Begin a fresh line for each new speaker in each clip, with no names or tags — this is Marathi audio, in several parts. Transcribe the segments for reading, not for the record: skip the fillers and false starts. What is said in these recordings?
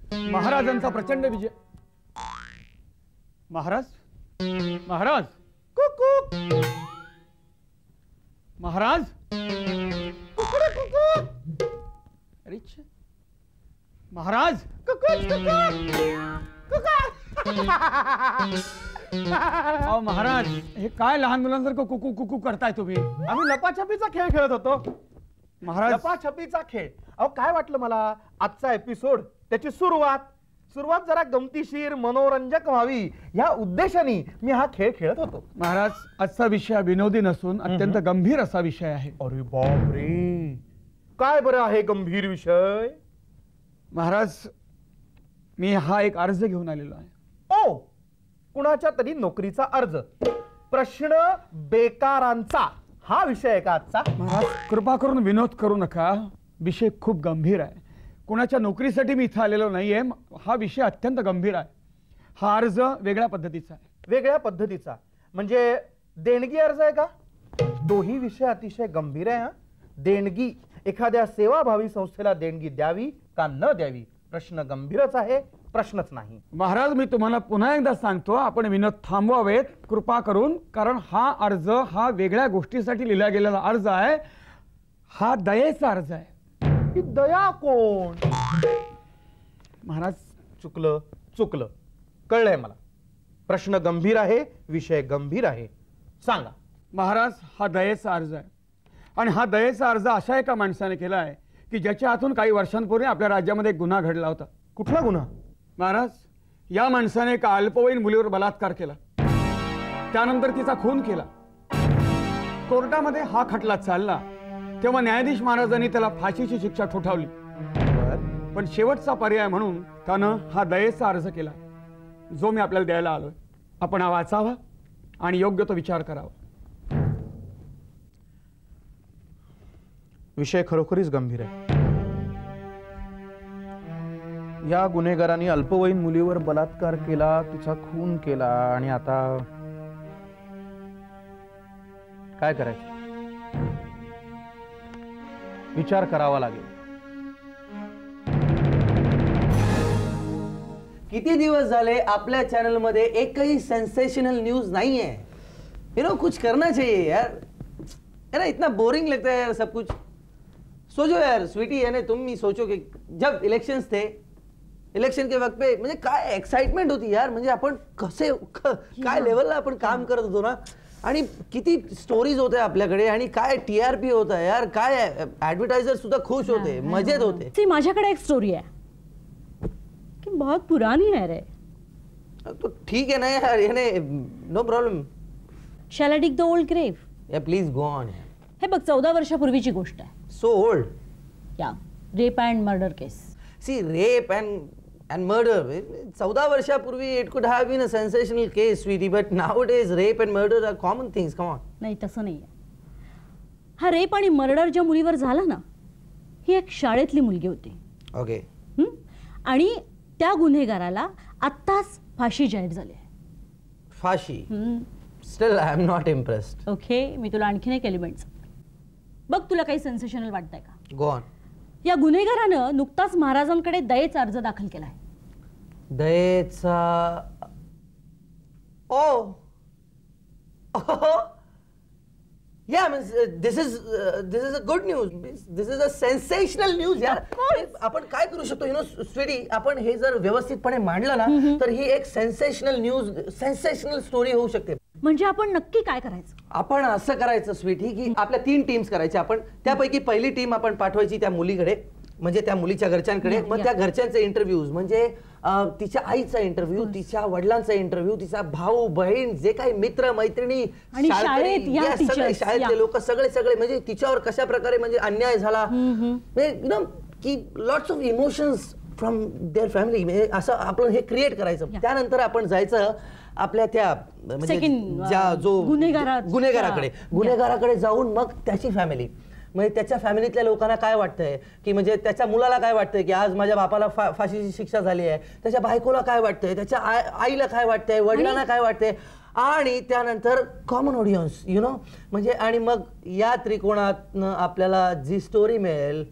महाराजांचा प्रचंड विजय. महाराज महाराज कुकू महाराज महाराज अहो महाराज, हे काय लहान मुलांसारखं कुकू कुकू करताय तुम्ही?
आम्ही लपाछपीचा खेळ खेळत होतो
महाराज.
लपाछपीचा खेळ. अहो काय वाटलं मला आजचा एपिसोड, त्याची सुरुवात जरा गमतीशीर मनोरंजक व्हावी ह्या उद्देशाने मी हा खेळ खेळत होतो.
महाराज, आजचा विषय विनोदी नसून अत्यंत गंभीर असा विषय आहे.
अरे बाप रे, काय बरं आहे गंभीर विषय?
महाराज, मी हा एक अर्ज घेऊन आलेलो आहे.
ओ, कुणाच्या तरी नोकरीचा अर्ज. प्रश्न बेकारांचा हा विषय आहे का आजचा?
महाराज, कृपा करून विनोद करू नका. विषय खूप गंभीर आहे. कुणाच्या नोकरीसाठी मी इथं आलेलो नाहीये. हा विषय अत्यंत गंभीर आहे. हा अर्ज वेगळ्या पद्धतीचा आहे.
वेगळ्या पद्धतीचा म्हणजे देणगी अर्ज आहे का? तोही विषय अतिशय गंभीर आहे. देणगी, एखाद्या सेवाभावी संस्थेला देणगी द्यावी का न द्यावी, प्रश्न गंभीरच आहे, प्रश्नच नाही.
महाराज, मी तुम्हाला पुन्हा एकदा सांगतो, आपण विनोद थांबवावेत कृपा करून. कारण हा अर्ज हा वेगळ्या गोष्टीसाठी लिहिला गेलेला अर्ज आहे. हा दयेचा अर्ज आहे.
ही दया कोण?
महाराज,
चुकलं कळलंय मला. प्रश्न गंभीर आहे, विषय गंभीर आहे. सांगा.
महाराज, हा दयेचा अर्ज आहे. आणि हा दयेचा अर्ज अशा एका माणसाने केला आहे की ज्याच्या हातून काही वर्षांपूर्वी आपल्या राज्यामध्ये एक गुन्हा घडला होता.
कुठला गुन्हा?
महाराज, या माणसाने एका अल्पवयीन मुलीवर बलात्कार केला, त्यानंतर तिचा खून केला. कोर्टामध्ये हा खटला चालला तेव्हा न्यायाधीश महाराजांनी त्याला फाशीची शिक्षा ठोठावली. पण शेवटचा पर्याय म्हणून त्यानं हा दयेचा अर्ज केला, जो मी आपल्याला द्यायला आलोय. आपण हा वाचावा आणि योग्य तो विचार करावा.
विषय खरोखरीच गंभीर आहे. या गुन्हेगारांनी अल्पवयीन मुलीवर बलात्कार केला, तिचा खून केला आणि आता काय करायचं? विचार करावा लागेल.
किती दिवस झाले आपल्या चॅनल मध्ये एकही सेंसेशनल न्यूज नहीं है. कुछ करना चाहिए यार. इतना बोरिंग लगता है यार सब कुछ. सोचो यार स्वीटी, है ना, तुम ही सोचो कि जब इलेक्शंस थे, इलेक्शन के वक्त पे म्हणजे काय एक्साइटमेंट होती यार. म्हणजे आपण कसे काय लेवलला आपण काम करत होतो ना. आणि किती स्टोरीज होत्या आपल्याकडे आणि काय TRP होता यार. काय ऍडव्हर्टायझर सुद्धा खुश होते, मजेत होते.
सी, माझ्याकडे एक स्टोरी है कि बहुत पुरानी है रे.
तो ठीक है ना यार, याने no problem.
Shall I dig the old grave?
या प्लीज गो ऑन.
हे बघ, 14 वर्षापूर्वीची गोष्ट आहे.
So old.
या rape and murder case.
See, rape and murder, 14 वर्षापूर्वी it could have been a sensational case, sweetie, but nowadays rape and murder are common things. Come on.
नाही, तसं नाही आहे. हा रेप आणि मर्डर ज्या मुलीवर झाला ना, ही एक शाळेतली मुलगी होती.
ओके.
आणि त्या गुन्हेगाराला आत्ताच फाशी जाहीर झाली आहे.
फाशी? Still I am not impressed.
Okay, मी तुला आणखीन एक एलिमेंट बघ. तुला काही सेन्सेशनल वाटतंय का?
Go on.
या गुन्हेगारानं नुकताच महाराजांकडे दयेचा अर्ज दाखल केलाय.
दयेचा? ओ, yeah, means this is a good news. This is a sensational news यार. आपण काय करू शकतो स्वीटी, आपण हे जर व्यवस्थितपणे मांडलं ना तर ही एक सेन्सेशनल न्यूज, सेन्सेशनल स्टोरी होऊ शकते.
म्हणजे आपण नक्की काय करायचं?
आपण असं करायचं स्वीटी की आपल्या 3 टीम्स करायच्या. आपण त्यापैकी पहिली टीम आपण पाठवायची त्या मुलीकडे, म्हणजे त्या मुलीच्या घरच्यांकडे. मग त्या घरच्यांचे इंटरव्ह्यूज, म्हणजे तिच्या आईचा इंटरव्ह्यू, तिच्या वडिलांचा इंटरव्ह्यू, तिचा भाऊ बहीण, जे काही मित्र मैत्रिणी, शाळेतले लोक सगळे म्हणजे तिच्यावर कशा प्रकारे म्हणजे अन्याय झाला, की lots of emotions from their family. म्हणजे असं आपण हे क्रिएट करायचं. त्यानंतर आपण जायचं आपल्या त्या म्हणजे जो गुन्हेगाराकडे जाऊन मग त्याची फॅमिली, म्हणजे त्याच्या फॅमिलीतल्या लोकांना काय वाटतंय, की म्हणजे त्याच्या मुलाला काय वाटतंय की आज माझ्या बापाला फाशीची शिक्षा झाली आहे, त्याच्या बायकोला काय वाटतंय, त्याच्या आईला काय वाटतंय, वडिलांना काय वाटतंय, आणि त्यानंतर कॉमन ऑडियन्स म्हणजे. आणि मग या त्रिकोणातनं आपल्याला जी स्टोरी मिळेल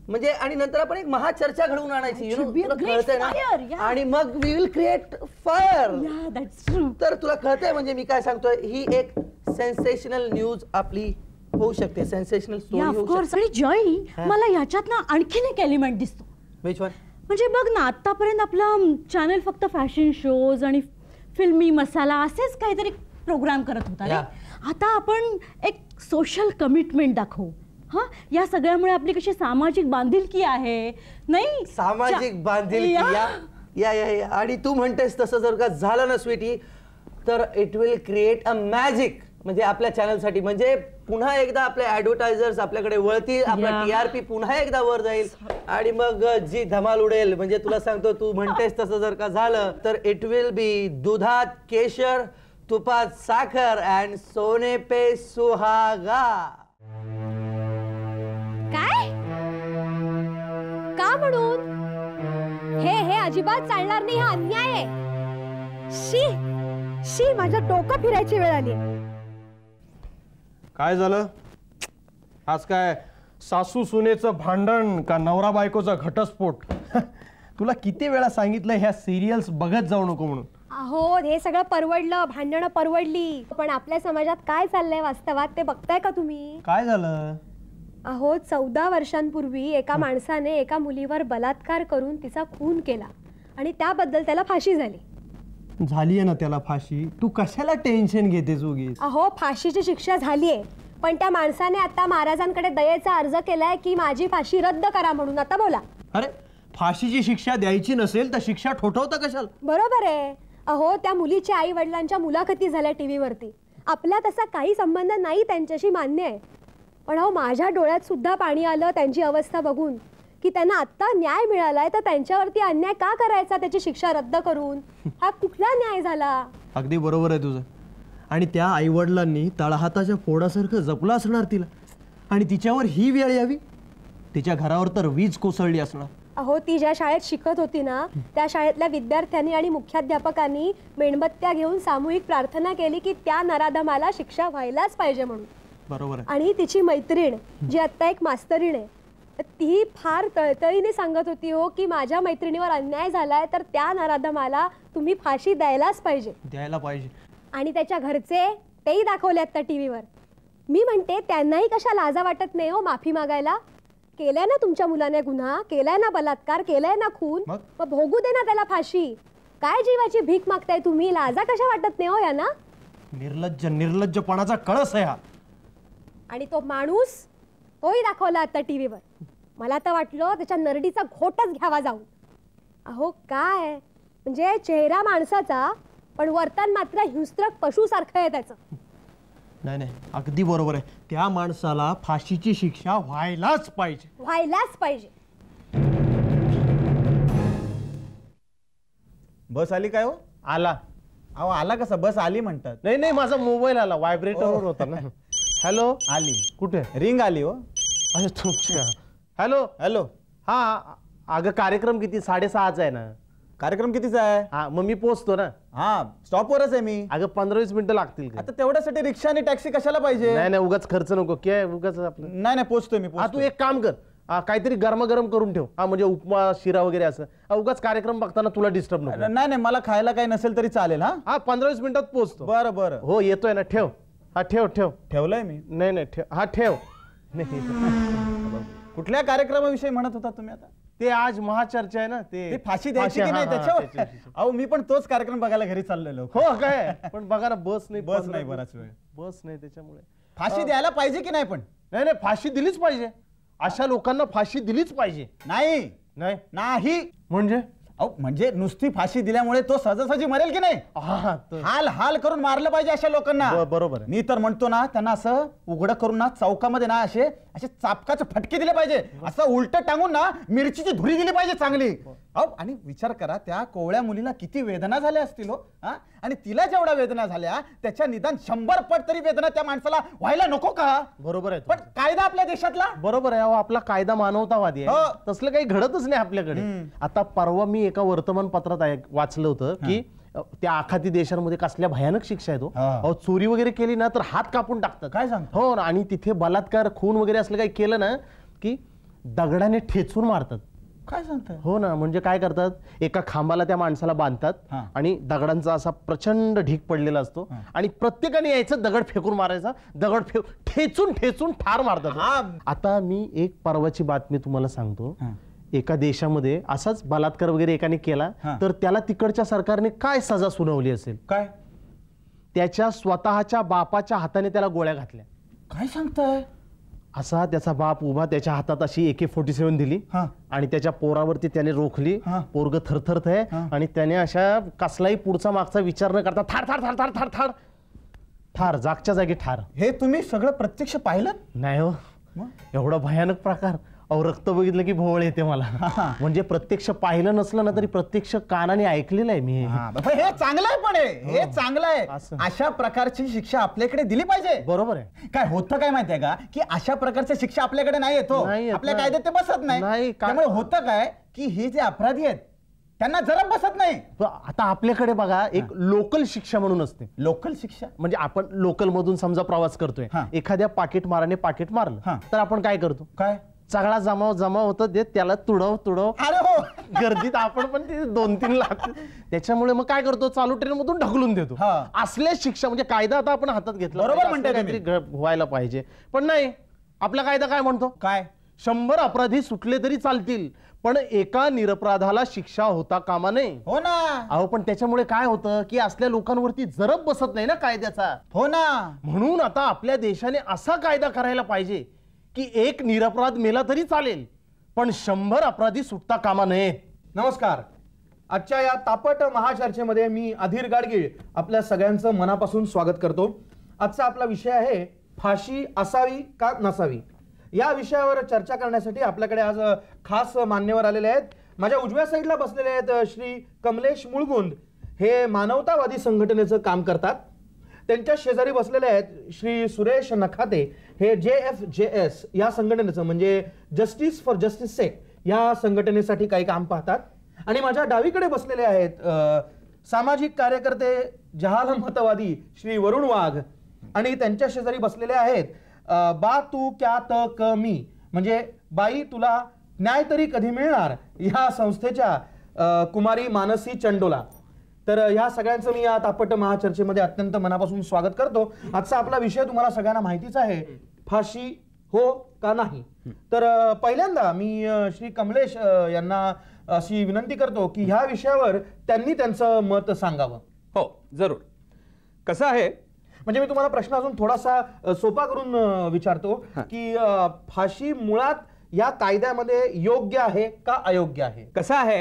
म्हणजे आणि नंतर आपण एक महाचर्चा घडवून आणायची
should be a great
कळतंय
fire,
ना
yeah.
आणि मग we will create fire.
Yeah, that's true.
तर तुला कळतंय म्हणजे मी काय सांगतोय, ही एक सेन्सेशनल न्यूज आपली होऊ शकते, सेन्सेशनल
Yeah,
स्टोरी
of
होऊ
course.
शकते.
आणि जय, मला याच्यात ना आणखीन एक एलिमेंट दिसतो.
Which one?
म्हणजे बघ ना, आतापर्यंत आपला चॅनल फक्त फॅशन शोज आणि फिल्मी मसाला असेच काहीतरी प्रोग्राम करत होता रे. आता आपण एक सोशल कमिटमेंट दाखवू. हा, या सगळ्यामुळे आपली कशी सामाजिक बांधिलकी आहे नाही,
सामाजिक बांधिलकी.
या.
या या या आणि तू म्हणतेस तसं जर का झालं ना स्वीटी, तर it will create a magic म्हणजे आपल्या चॅनलसाठी. म्हणजे पुन्हा एकदा आपले ऍडव्हर्टायझर्स आपल्याकडे वळतील, आपला
Yeah.
TRP पुन्हा एकदा वर जाईल आणि मग जी धमाल उडेल. म्हणजे तुला सांगतो, तू म्हणतेस तसं जर का झालं तर इट विल बी दुधात केशर, तुपात साखर अँड सोने पे सुहागा.
काय का म्हणून हे अजिबात चालणार नाही, हा अन्याय आहे. शी शी माझ्या डोकं फिरायची वेळ आली.
काय झालं आज? काय सासू सुनेचं भांडण का नवरा बायकोचा घटस्फोट? तुला किती वेळा सांगितलं ह्या सिरियल्स बघत जाऊ नको म्हणून.
अहो, हे सगळं परवडलं, भांडणं परवडली, पण आपल्या समाजात काय चाललंय वास्तवात ते बघताय का तुम्ही?
काय झालं?
अहो, 14 वर्षांपूर्वी एका माणसाने एका मुलीवर बलात्कार करून तिचा खून केला आणि त्याबद्दल त्याला फाशी झाली.
झालीये ना त्याला फाशी, तू कशाला टेन्शन घेतेस उगीच?
अहो, फाशीची शिक्षा झालीये, पण त्या माणसाने आता महाराजांकडे दयेचा अर्ज केलाय की माझी फाशी रद्द करा म्हणून. आता बोला.
अरे, फाशीची शिक्षा द्यायची नसेल तर शिक्षा ठोठवता कशाला?
बरोबर आहे. अहो, त्या मुलीच्या आई वडिलांच्या मुलाखती झाल्या टीव्हीवरती. आपला तसा काही संबंध नाही त्यांच्याशी, मान्य आहे, पण अहो माझ्या डोळ्यात सुद्धा पाणी आलं त्यांची अवस्था बघून की त्यांना आत्ता न्याय मिळालाय तर त्यांच्यावरती अन्याय का करायचा, त्याची शिक्षा रद्द करून? हा कुठला न्याय झाला?
अगदी बरोबर आहे तुझं. आणि त्या आईवडिलांनी तळहाताच्या फोडासारखं जपलं असणार तिला, आणि तिच्यावर ही वेळ यावी. तिच्या घरावर तर वीज कोसळली असणार.
अहो, ती ज्या शाळेत शिकत होती ना, त्या शाळेतल्या विद्यार्थ्यांनी आणि मुख्याध्यापकांनी मेणबत्त्या घेऊन सामूहिक प्रार्थना केली की त्या नराधमाला शिक्षा व्हायलाच पाहिजे म्हणून.
बरोबर आहे.
आणि तिची मैत्रीण जी आत्ता एक मास्तरीण आहे, ती फार तळतळीने सांगत होती हो की माझ्या मैत्रिणीवर अन्याय झालाय तर त्या नराधमाला तुम्ही फाशी द्यायलाच पाहिजे.
द्यायला पाहिजे.
आणि त्याच्या घरचे तेही दाखवले आता टीव्हीवर. मी म्हणते त्यांनाही कशा लाजा वाटत नाही हो माफी मागायला? केलाय ना तुमच्या मुलाने गुन्हा, केलाय ना बलात्कार, केलाय ना खून, मग भोगू दे ना त्याला फाशी. काय जीवाची भीक मागताय तुम्ही? लाजा कशा वाटत नाही हो यांना?
निर्लज्जपणाचा कळस आहे हा.
आणि तो माणूस तोही दाखवला आता टीव्हीवर. मला तर वाटलं त्याच्या नरडीचा घोटच घ्यावा जाऊन. अहो, काय म्हणजे चेहरा माणसाचा पण वर्तन मात्र हिंस्त्रक पशुसारखं आहे त्याचं.
नाही नाही, अगदी बरोबर आहे. त्या माणसाला फाशीची शिक्षा व्हायलाच पाहिजे,
व्हायलाच पाहिजे.
बस आली काय हो?
आला.
अहो आला कसा? बस आली म्हणतात.
नाही नाही, माझा मोबाईल आला, व्हायब्रेटरवर होता ना. हॅलो,
आली.
कुठे?
रिंग आली हो.
अरे तुमच्या. Hello
hello.
हा, अगं कार्यक्रम किती? 6:30 आहे ना.
कार्यक्रम कितीचा आहे?
हा, मग मी पोचतो ना.
हा, स्टॉपवरच आहे मी.
अगं 15-20 मिनिटं लागतील का?
आता तेवढ्यासाठी रिक्षा आणि टॅक्सी कशाला पाहिजे?
नाही नाही, उगाच खर्च नको. काय उगाच आपलं.
नाही नाही, पोचतोय मी.
हा, तू एक काम कर, काहीतरी गरम करून ठेव. हा, म्हणजे उपमा शिरा वगैरे असं. उगाच कार्यक्रम बघताना तुला डिस्टर्ब नको.
नाही नाही, मला खायला काही नसेल तरी चालेल. हा
हा, 15-20 मिनिटात पोचतो.
बरं बरं.
हो, येतोय ना. ठेव. हा, ठेव.
ठेवलंय मी.
नाही नाही, ठेव. हा, ठेव. नाही,
कुठल्या कार्यक्रमाविषयी म्हणत होता तुम्ही आता?
ते आज महाचर्चा आहे ना. ते
फाशी द्यायची की नाही त्याच्यावर? अहो, मी पण तोच कार्यक्रम बघायला घरी चाललेलो.
हो काय? पण बघा ना, बस नाही.
बस नाही, बराच वेळ
बस नाही, त्याच्यामुळे
फाशी द्यायला पाहिजे की नाही? पण
नाही नाही, फाशी दिलीच पाहिजे. अशा लोकांना फाशी दिलीच पाहिजे.
नाही नाही
म्हणजे
अहो, म्हणजे नुसती फाशी दिल्यामुळे तो सहजासहजी मरेल की नाही? हाल हाल करून मारलं पाहिजे अशा लोकांना.
बरोबर आहे.
मी तर म्हणतो ना, त्यांना असं उघडं करून ना चौकामध्ये ना असे चापकाचे फटके दिले पाहिजे. असं उलट टांगून ना मिरचीची धुरी दिली पाहिजे चांगली. अहो, आणि विचार करा, त्या कोवळ्या मुलीला किती वेदना झाल्या असतील हो. आणि तिला जेवढ्या वेदना झाल्या त्याच्या निदान 100 पट तरी वेदना त्या माणसाला व्हायला नको का?
बरोबर आहे.
पण कायदा आपल्या देशातला
बरोबर आहे. आपला कायदा मानवतावादी आहे. तसलं काही घडतच नाही आपल्याकडे. आता परवा मी एका वर्तमानपत्रात वाचलं होतं की त्या आखाती देशांमध्ये कसल्या भयानक शिक्षा आहे तो. अहो, चोरी वगैरे केली ना तर हात कापून टाकतं.
काय सांग?
हो ना. आणि तिथे बलात्कार खून वगैरे असलं काही केलं ना की दगडाने ठेचून मारतात.
काय सांगताय?
हो ना, म्हणजे काय करतात, एका खांबाला त्या माणसाला बांधतात आणि दगडांचा असा प्रचंड ढीक पडलेला असतो आणि प्रत्येकाने यायचं दगड फेकून मारायचा, दगड ठेचून ठेचून ठार मारतात. आता मी एक परवाची बातमी तुम्हाला सांगतो. एका देशामध्ये असाच बलात्कार वगैरे एकाने केला तर त्याला तिकडच्या सरकारने काय सजा सुनावली असेल?
काय?
त्याच्या स्वतःच्या बापाच्या हाताने त्याला गोळ्या घातल्या.
काय सांगताय?
असा त्याचा बाप उभा, त्याच्या हातात अशी AK-47 दिली आणि त्याच्या पोरावरती त्याने रोखली. पोरग थरथरत आहे आणि त्याने अशा कसलाही पुढचा मागचा विचार न करता ठार ठार ठार ठार ठार ठार ठार जागच्या जागी ठार.
हे तुम्ही सगळं प्रत्यक्ष पाहिलं?
नाही हो, एवढा भयानक प्रकार. अहो, रक्त बघितलं की भोवळ येते मला. म्हणजे प्रत्यक्ष पाहिलं नसलं ना तरी प्रत्यक्ष कानाने ऐकलेलं आहे मी.
हे चांगलं आहे, पण हे चांगलं आहे. अशा प्रकारची शिक्षा आपल्याकडे दिली पाहिजे.
बरोबर आहे.
काय होतं काय माहितीये का, की अशा प्रकारच्या शिक्षा आपल्याकडे नाही येतो, आपल्या कायद्यात ते बसत नाही. त्यामुळे होतं काय की हे जे अपराधी आहेत त्यांना जरा बसत नाही.
आता आपल्याकडे बघा एक लोकल शिक्षा म्हणून असते.
लोकल शिक्षा म्हणजे
आपण लोकल मधून समजा प्रवास करतोय, एखाद्या पाकिटमाराने पाकिट मारलं तर आपण काय करतो?
काय?
सगळा जमाव होतं देत त्याला तुडव.
अरे हो,
गर्दीत आपण पण ते 2-3 लाख. त्याच्यामुळे मग काय करतो, चालू ट्रेन मधून ढकलून देतो. असल्या शिक्षा म्हणजे कायदा आता आपण हातात घेतला,
बरोबर म्हणताय
काहीतरी व्हायला पाहिजे. पण नाही, आपला कायदा काय म्हणतो?
काय?
100 अपराधी सुटले तरी चालतील पण एका निरपराधाला शिक्षा होता कामा नये.
हो ना.
अहो, पण त्याच्यामुळे काय होतं की असल्या लोकांवरती जरब बसत नाही ना कायद्याचा.
हो ना.
म्हणून आता आपल्या देशाने असा कायदा करायला पाहिजे की एक निरपराध मेला तरी चालेल पण 100 अपराधी सुटता कामा नये.
नमस्कार. आजच्या या तापट महाचर्चेमध्ये मी अधीर गाडगीळ आपल्या सगळ्यांचं मनापासून स्वागत करतो. आजचा आपला विषय आहे फाशी असावी का नसावी. या विषयावर चर्चा करण्यासाठी आपल्याकडे आज खास मान्यवर आलेले आहेत. माझ्या उजव्या साईडला बसलेले आहेत श्री कमलेश मुळगुंद. हे मानवतावादी संघटनेचं काम करतात. त्यांच्या शेजारी बसलेले आहेत श्री सुरेश नखाते. हे JFJS या संघटनेचं म्हणजे जस्टिस फॉर जस्टिस सेक या संघटनेसाठी काही काम पाहतात. आणि माझ्या डावीकडे बसलेले आहेत सामाजिक कार्यकर्ते जहालमतवादी श्री वरुण वाघ. आणि त्यांच्या शेजारी बसलेले आहेत बा तू क्या त क मी म्हणजे बाई तुला न्याय तरी कधी मिळणार या संस्थेच्या कुमारी मानसी चंडोला. तर ह्या सगळ्यांचं मी या तापट महाचर्चेमध्ये अत्यंत मनापासून स्वागत करतो. आजचा आपला विषय तुम्हाला सगळ्यांना माहितीच आहे, फाशी हो का नाही. तर पहिल्यांदा मी श्री कमलेश यांना अशी विनंती करतो की ह्या विषयावर त्यांनी त्यांचं मत सांगावं.
हो, जरूर. कसं आहे
म्हणजे मी तुम्हाला प्रश्न अजून थोडासा सोपा करून विचारतो की फाशी मुळात या कायद्यामध्ये योग्य आहे का अयोग्य आहे?
कसं आहे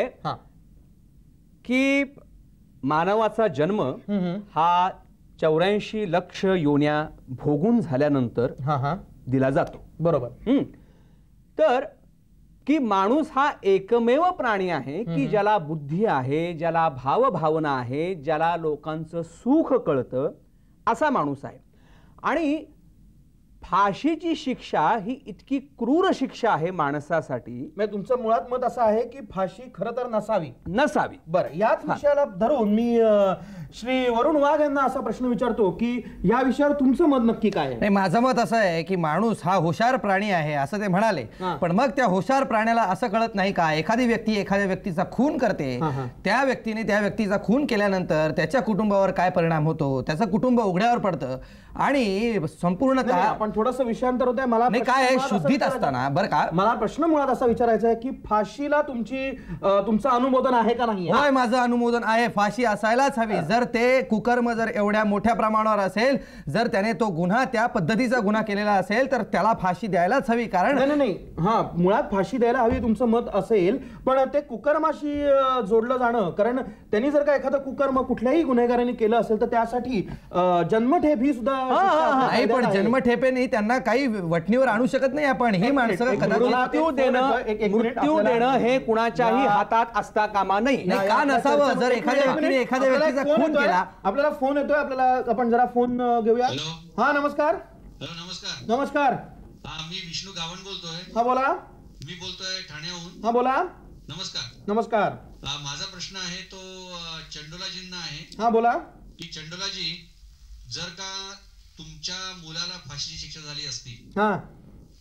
की मानवाचा जन्म हा 84 लक्ष योन्या भोगून झाल्यानंतर दिला जातो.
बरोबर.
तर की माणूस हा एकमेव प्राणी आहे की ज्याला बुद्धी आहे, ज्याला भावभावना आहे, ज्याला लोकांचं सुख कळतं असा माणूस आहे. आणि फाशीची शिक्षा ही इतकी क्रूर शिक्षा आहे माणसासाठी.
म्हणजे तुमचं मुळात मत असं आहे की फाशी खरं तर नसावी. बरं, याच विषयाला धरून मी श्री वरुण वाघ यांना असा प्रश्न विचारतो की या विषयावर तुमचं मत नक्की काय आहे?
नाही, माझं मत असं आहे की माणूस हा हुशार प्राणी आहे असं ते म्हणाले. पण मग त्या हुशार प्राण्याला असं कळत नाही का एखादी व्यक्ती एखाद्या व्यक्तीचा खून करते, त्या व्यक्तीने त्या व्यक्तीचा खून केल्यानंतर त्याच्या कुटुंबावर काय परिणाम होतो, त्याचं कुटुंब उघड्यावर पडतं आणि संपूर्णतः
आपण थोडंसं विषयांतर होत आहे. मला
काय शुद्धीत असताना बरं का
मला प्रश्न मुळात असा विचारायचा आहे की फाशीला तुमचं अनुमोदन आहे का नाही?
होय, माझं अनुमोदन आहे. फाशी असायलाच हवी. जर ते कुकर्म जर एवढ्या मोठ्या प्रमाणावर असेल, जर त्याने तो गुन्हा त्या पद्धतीचा गुन्हा केलेला असेल तर त्याला फाशी द्यायलाच हवी. कारण
नाही मुळात फाशी द्यायला हवी तुमचं मत असेल, पण ते कुकर्माशी जोडलं जाणं, कारण त्यांनी जर का एखादं कुकर्म कुठल्याही गुन्हेगारांनी केलं असेल तर त्यासाठी जन्मठेप ही सुद्धा
नाही. पण जन्मठेपेने त्यांना काही वटणीवर आणू शकत नाही आपण. ही माणसं
मृत्यू देणं हे कुणाच्याही हातात असता कामा नाही.
का नसावं? जर एखाद्या व्यक्तीने एखाद्या व्यक्तीचा खून केला.
आपल्याला फोन येतोय, आपल्याला आपण जरा फोन घेऊया. हा, नमस्कार. नमस्कार.
मी विष्णू गावण बोलतोय.
हा, बोला.
मी बोलतोय ठाण्याहून.
हा, बोला.
नमस्कार. माझा प्रश्न आहे तो चंडोलाजींना आहे.
हा, बोला.
की चंडोलाजी, जर का तुमच्या मुलाला फाशीची शिक्षा झाली असती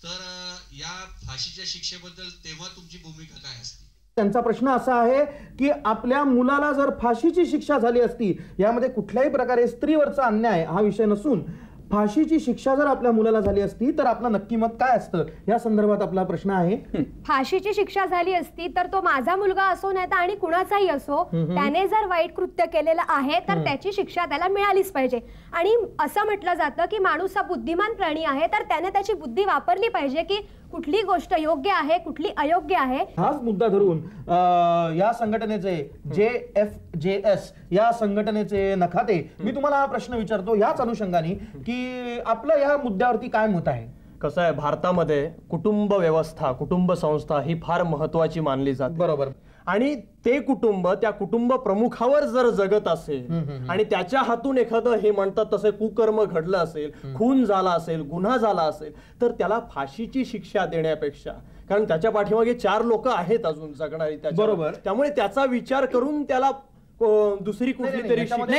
तर या फाशीच्या शिक्षेबद्दल तेव्हा तुमची भूमिका काय असते?
त्यांचा प्रश्न असा आहे की आपल्या मुलाला जर फाशीची शिक्षा झाली असती, यामध्ये कुठल्याही प्रकारे स्त्रीवरचा अन्याय हा विषय नसून फाशीची शिक्षा जर आपल्या मुलाला झाली असती तर आपलं नक्की मत काय असतं, या संदर्भात आपला प्रश्न आहे.
फाशीची शिक्षा झाली असती तर तो माझा मुलगा असो नाही तर आणि कुणाचाही असो, त्याने जर वाईट कृत्य केलेलं आहे तर त्याची शिक्षा त्याला मिळालीच पाहिजे. आणि असं म्हटलं जातं की माणूस हा बुद्धिमान प्राणी आहे, तर त्याने त्याची बुद्धी वापरली पाहिजे की कुठली गोष्ट योग्य आहे कुठली अयोग्य आहे.
हाच मुद्दा धरून या संघटनेचे JFJS या संघटनेचे नखाते मी तुम्हाला हा प्रश्न विचारतो याच अनुषंगाने की आपलं या मुद्द्यावरती काय मत आहे.
कसं आहे, भारतामध्ये कुटुंब व्यवस्था, कुटुंब संस्था ही फार महत्वाची मानली जाते.
बरोबर.
आणि ते कुटुंब त्या कुटुंब प्रमुखावर जर जगत असेल आणि त्याच्या हातून एखादं हे म्हणतात तसे कुकर्म घडलं असेल, खून झाला असेल, गुन्हा झाला असेल, तर त्याला फाशीची शिक्षा देण्यापेक्षा, कारण त्याच्या पाठीमागे 4 लोक आहेत अजून जगणारी,
बरोबर,
त्यामुळे त्याचा विचार करून त्याला दुसरी कुठली तरी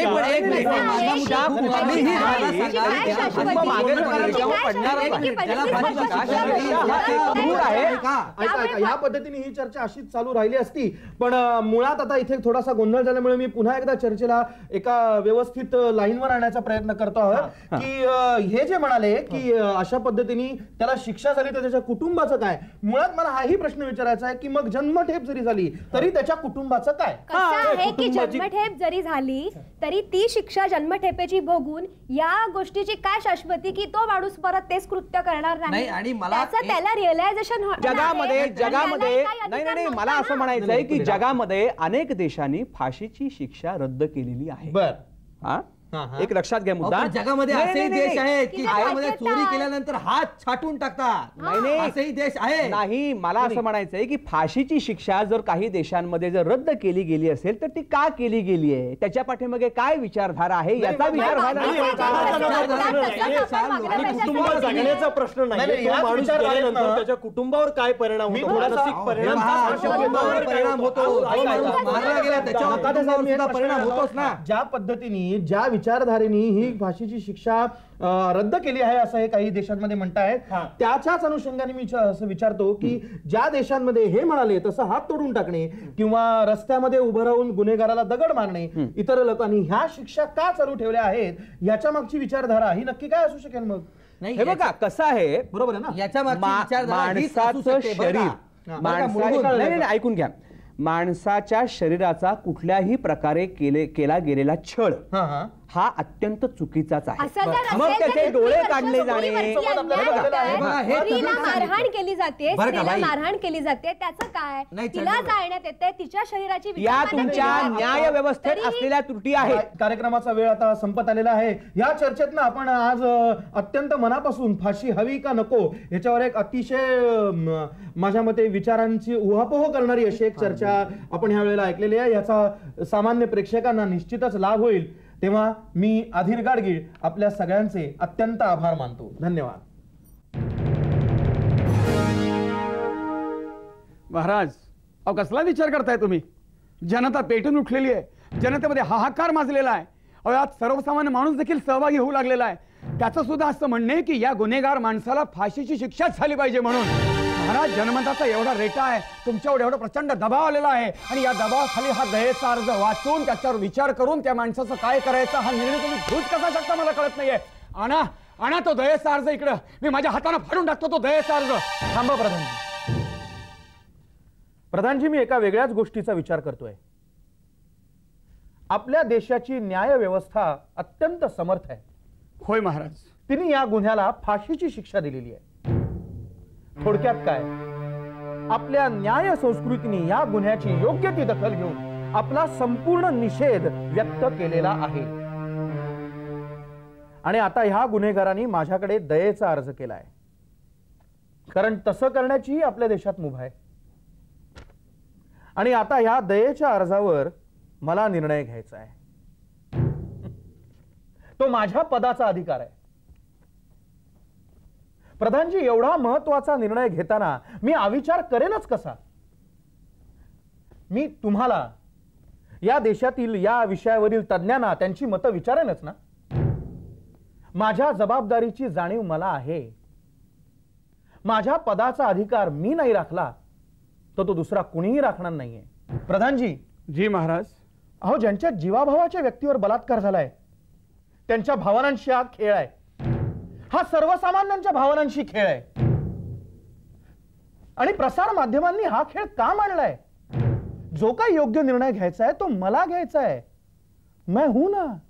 या पद्धतीने ही चर्चा अशीच चालू राहिली असती. पण मुळात आता इथे थोडासा गोंधळ झाल्यामुळे मी पुन्हा एकदा चर्चेला एका व्यवस्थित लाईनवर आणण्याचा प्रयत्न करतो आहोत की हे जे म्हणाले की अशा पद्धतीने त्याला शिक्षा झाली तर त्याच्या कुटुंबाचं काय. मुळात मला हाही प्रश्न विचारायचा आहे की मग जन्मठेप जरी झाली तरी त्याच्या कुटुंबाचं काय.
जन्मठेप जरी झाली तरी ती शिक्षा जन्मठेपेची भोगून या गोष्टीची काय शाश्वती की तो माणूस परत तेच कृत्य करणार नाही
आणि मला
त्याला रिअलायझेशन
जगामध्ये नाही मला असं म्हणायचंय की जगामध्ये अनेक देशांनी फाशीची शिक्षा रद्द केलेली आहे.
बर,
एक लक्षात घ्या मुद्दा.
जगामध्ये असेही देश आहेत की ज्यामध्ये चोरी केल्यानंतर हात छाटून टाकतात.
नाही
असेही देश आहे.
नाही, मला असं म्हणायचंय की फाशीची शिक्षा जर काही देशांमध्ये जर रद्द केली गेली असेल तर ती का केली गेली आहे, त्याच्या पाठीमागे काय विचारधारा आहे याचा विचार व्हायला
कुटुंब जगण्याचा प्रश्न नाही. माणूस गेल्यानंतर त्याच्या कुटुंबावर काय परिणाम होतो, मानसिक
परिणाम होतो, मारला गेला त्याच्यावर परिणाम होतोच ना.
ज्या पद्धतीने ज्या विचारधारेने ही फाशीची शिक्षा रद्द केली आहे असं हे काही देशांमध्ये म्हणतायत, त्याच्याच अनुषंगाने मी असं विचारतो की ज्या देशांमध्ये हे म्हणाले तसं हात तोडून टाकणे किंवा रस्त्यामध्ये उभं राहून गुन्हेगाराला दगड मारणे, इतर लोकांनी ह्या शिक्षा का चालू ठेवल्या आहेत याच्या मागची विचारधारा ही नक्की काय असू शकेल. मग
हे बघा कसं आहे,
बरोबर आहे ना,
याच्या
माणसाचं शरीर नाही ऐकून घ्या, माणसाच्या शरीराचा कुठल्याही प्रकारे केला गेलेला छळ हा अत्यंत चुकीचाच आहे. मग त्याचे डोळे काढले जाणे,
मारहाण केली जाते, मारहाण केली जाते, त्याचं काय, तिला जाळण्यात येते, तिच्या शरीराची,
या तुमच्या न्याय व्यवस्थेत असलेल्या त्रुटी आहेत.
कार्यक्रमाचा वेळ आता संपत आलेला आहे. या चर्चेतनं आपण आज अत्यंत मनापासून फाशी हवी का नको याच्यावर एक अतिशय माझ्या मते विचारांची उहापोह करणारी अशी एक चर्चा आपण ह्या वेळेला ऐकलेली आहे. याचा सामान्य प्रेक्षकांना निश्चितच लाभ होईल. तेव्हा मी अधीर गाडगीळ आपल्या सगळ्यांचे अत्यंत आभार मानतो. धन्यवाद.
महाराज, अहो कसला विचार करताय तुम्ही? जनता पेटून उठलेली आहे, जनतेमध्ये हाहाकार माजलेला आहे. अहो यात सर्वसामान्य माणूस देखील सहभागी होऊ लागलेला आहे. त्याचं सुद्धा असं म्हणणं आहे की या गुन्हेगार माणसाला फाशीची शिक्षाच झाली पाहिजे म्हणून. महाराज, जनमताचा एवढा रेटा आहे, तुमच्यावर एवढा प्रचंड दबाव आलेला आहे आणि या दबावाखाली हा दयेचा अर्ज वाचून त्याच्यावर विचार करून त्या माणसाचं काय करायचं हा निर्णय तुम्ही घेऊच कसा शकता मला कळत नाहीये. आणा तो दयेचा अर्ज इकडं, मी माझ्या हाताने फाडून टाकतो तो दयेचा अर्ज.
थांबा प्रधानजी. प्रधानजी, मी एका वेगळ्याच गोष्टीचा विचार करतोय. आपल्या देशाची न्याय व्यवस्था अत्यंत समर्थ आहे.
होय महाराज,
तिने या गुन्ह्याला फाशीची शिक्षा दिलेली आहे. थोडक्यात काय, आपल्या न्याय संस्कृतीने या गुन्ह्याची योग्य ती दखल घेऊन आपला संपूर्ण निषेध व्यक्त केलेला आहे. आणि आता ह्या गुन्हेगारांनी माझ्याकडे दयेचा अर्ज केलाय, कारण तसं करण्याची आपल्या देशात मुभा आहे. आणि आता ह्या दयेच्या अर्जावर मला निर्णय घ्यायचा आहे. तो माझ्या पदाचा अधिकार आहे. प्रधानजी, एवढा महत्वाचा निर्णय घेताना मी अविचार करेनच कसा? मी तुम्हाला, या देशातील या विषयावरील तज्ञांना त्यांची मतं विचारेनच ना. माझ्या जबाबदारीची जाणीव मला आहे. माझ्या पदाचा अधिकार मी नाही राखला तर तो दुसरा कुणीही राखणार नाहीये. प्रधानजी.
जी महाराज.
अहो, ज्यांच्या जीवाभावाच्या व्यक्तीवर बलात्कार झालाय त्यांच्या भावनांशी हा खेळ आहे. हा सर्वसामान्यांच्या भावनांशी खेळ आहे. आणि प्रसार माध्यमांनी हा खेळ का मांडलाय? जो काही योग्य निर्णय घ्यायचा आहे तो मला घ्यायचा आहे. मैं हूं ना.